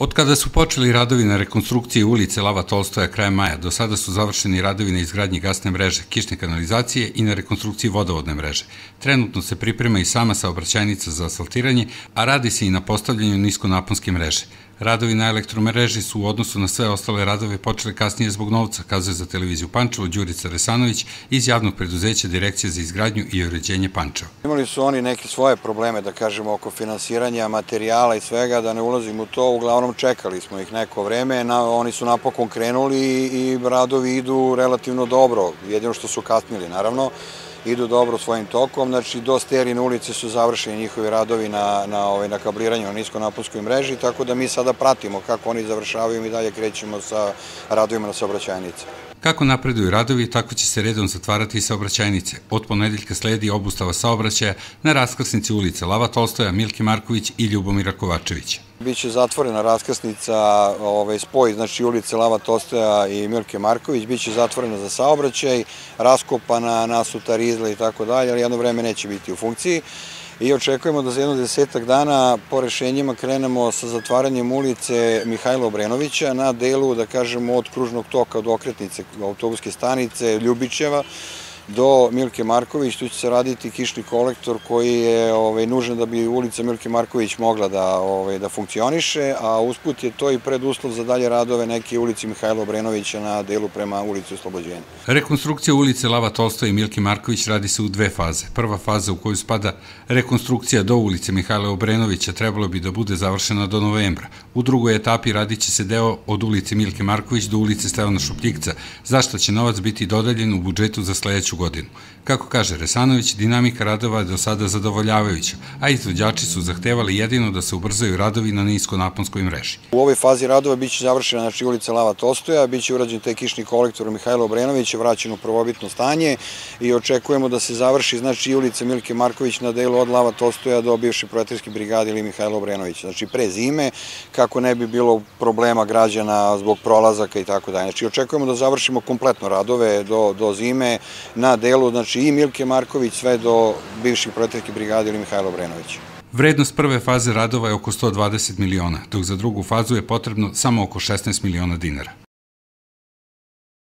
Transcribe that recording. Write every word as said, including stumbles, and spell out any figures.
Od kada su počeli radovi na rekonstrukciji ulice Lava Tolstoja krajem maja, do sada su završeni radovi na izgradnji gasne mreže, kišne kanalizacije i na rekonstrukciji vodovodne mreže. Trenutno se priprema i sama saobraćajnica za asfaltiranje, a radi se i na postavljanju niskonaponske mreže. Radovi na elektromreži su u odnosu na sve ostale radove počeli kasnije zbog novca, kazuje za televiziju Pančevo Đurica Resanović iz javnog preduzeća Direkcije za izgradnju i uređenje Pančeva. Imali su oni neke svoje probleme, da kažemo, oko finansiranja, materijala i svega, da ne ulazim u to, uglavnom čekali smo ih neko vreme, oni su napokon krenuli i radovi idu relativno dobro, jedino što su kasnili, naravno, idu dobro svojim tokom, znači do Sterine ulice su završeni njihovi radovi na, na, na kabliranju na niskonaponskoj mreži, tako da mi sada pratimo kako oni završavaju i mi dalje krećemo sa radovima na saobraćajnice. Kako napreduju radovi, tako će se redom zatvarati i saobraćajnice. Od ponedeljka sledi obustava saobraćaja na raskrsnici ulice Lava Tolstoja, Milke Marković i Ljubomira Kovačevića. Biće zatvorena raskrsnica, ovaj, spoj, znači ulice Lava Tolstoja i Milke Marković, biće zatvorena za saobraćaj, raskopana, nasuta rizla i tako dalje, ali jedno vreme neće biti u funkciji. I očekujemo da za jedno desetak dana po rešenjima krenemo sa zatvaranjem ulice Mihajla Obrenovića na delu, da kažemo, od kružnog toka, od okretnice autobuske stanice Ljubićeva do Milke Marković. Tu će se raditi kišni kolektor koji je ovaj, nužan da bi ulica Milke Marković mogla da, ovaj, da funkcioniše, a usput je to i preduslov za dalje radove neke ulici Mihajla Obrenovića na delu prema ulici Oslobođenja. Rekonstrukcija ulice Lava Tolstoja i Milke Marković radi se u dve faze. Prva faza u koju spada rekonstrukcija do ulice Mihajla Obrenovića trebalo bi da bude završena do novembra. U drugoj etapi radit će se deo od ulice Milke Marković do ulice Stevana Šupljikca, za što će novac biti dodeljen u budžetu za sledeću godinu. Kako kaže Resanović, dinamika radova je do sada zadovoljavajuća, a izvođači su zahtevali jedino da se ubrzaju radovi na niskonaponskoj mreži. U ovoj fazi radova biće završena znači, ulica Lava Tolstoja, biće urađen taj kišni kolektor Mihajla Obrenovića, vraćen u prvobitno stanje i očekujemo da se završi znači, ulica Milke Marković na delu od Lava Tolstoja do bivše proletarske brigade ili Mihajla Obrenovića. Znači pre zime, kako ne bi bilo problema građana zbog prolazaka i tako dalje. Znači očekujemo da završimo kompletno radove do, do zime na delu, znači i Milke Marković sve do bivših proletarskih brigade ili Mihajla Obrenovića. Vrednost prve faze radova je oko sto dvadeset miliona, dok za drugu fazu je potrebno samo oko šesnaest miliona dinara.